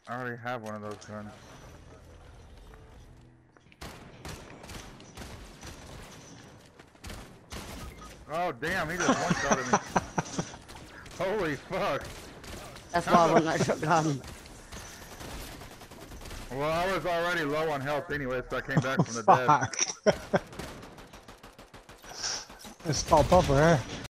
I already have one of those guns. Oh damn, he just one-shotted me. Holy fuck. That's why I want that shotgun. Well, I was already low on health anyway, so I came back from the dead. Fuck. It's not bother, eh?